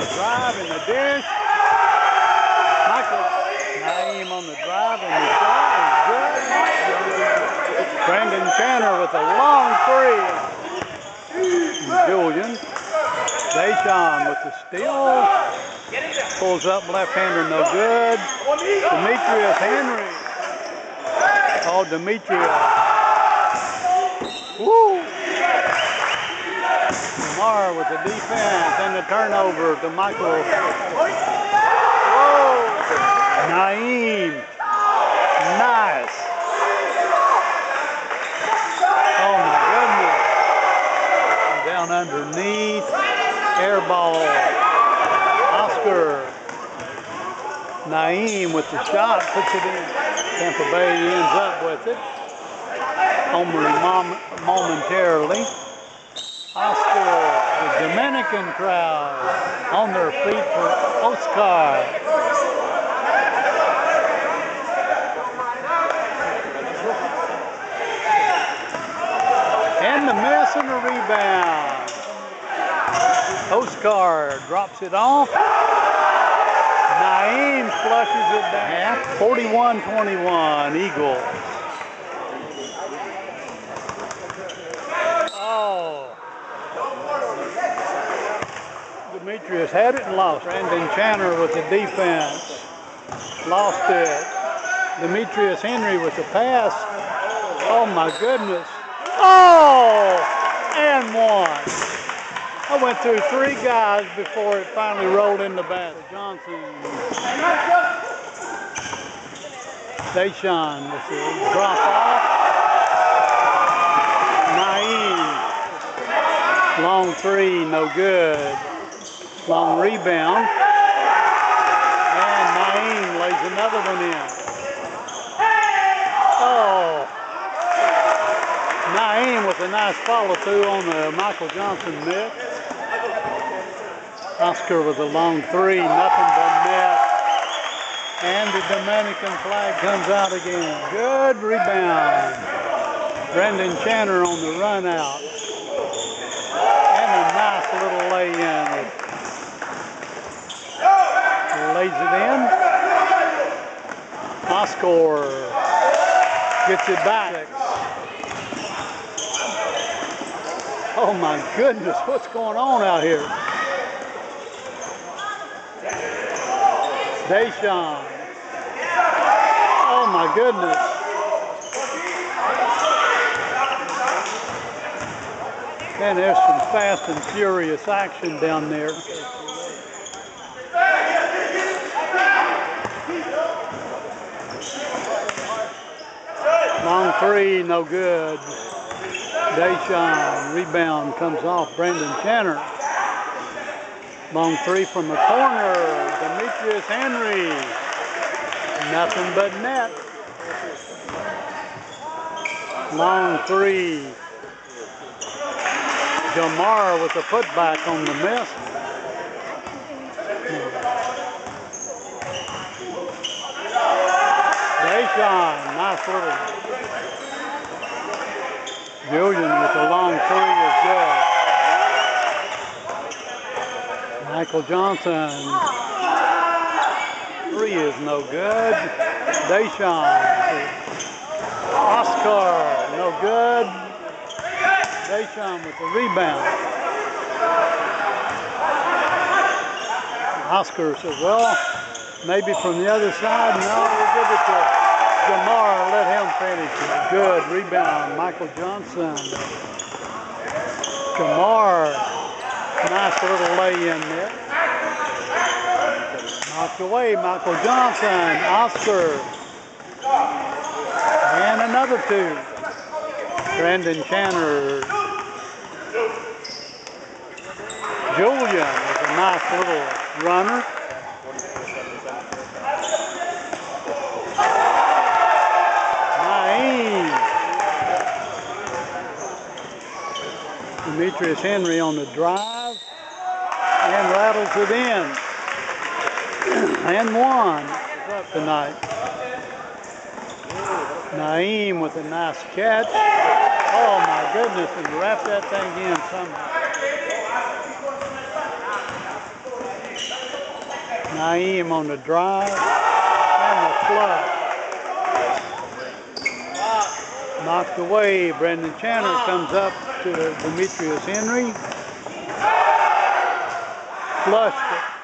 the drive and the dish. Michael Naeem on the drive and the shot is good. Brandon Channer with a long three. Julian. Deshaun with the steal. Pulls up left-hander, no good. Demetrius Henry. Oh, Demetrius. Woo! Lamar with the defense and the turnover to Michael. Whoa! Naeem. Nice. Oh my goodness. Down underneath. Air ball. Oscar. Naeem with the shot, puts it in. Tampa Bay ends up with it. Only momentarily. Oscar, the Dominican crowd on their feet for Oscar. And the miss and the rebound. Oscar drops it off. Naeem flushes it down. 41-21, Eagles. Oh. Demetrius had it and lost. Brandon Channer with the defense. Lost it. Demetrius Henry with the pass. Oh my goodness. Oh! And one. I went through three guys before it finally rolled in the basket. Johnson. Deshaun with the drop off. Naeem. Long three, no good. Long rebound. And Naeem lays another one in. Oh. Naeem with a nice follow-through on the Michael Johnson miss. Oscar with a long three, nothing but net. And the Dominican flag comes out again. Good rebound. Brendan Channer on the run out. And a nice little lay-in. Lays it in. Oscar gets it back. Oh my goodness, what's going on out here? Deshaun. Oh my goodness. And there's some fast and furious action down there. Long three, no good. Deshaun, rebound comes off Brandon Channer. Long three from the corner, Demetrius Henry. Nothing but net. Long three. Jamar with the putback on the miss. Deshaun, nice little. Julian with the long three is good. Michael Johnson. Three is no good. Deshaun. Oscar, no good. Deshaun with the rebound. Oscar says, well, maybe from the other side. No, we'll give it to Jamar, let him finish it. Good rebound, Michael Johnson. Jamar, nice little lay-in there. Knocked away, Michael Johnson, Oscar. And another two. Brandon Channer. Julian is a nice little runner. Demetrius Henry on the drive and rattles it in. And one is up tonight. Naeem with a nice catch. Oh my goodness, and wrap that thing in somehow. Naeem on the drive and the flush. Knocked away. Brendan Chandler comes up to Demetrius Henry. Flushed it.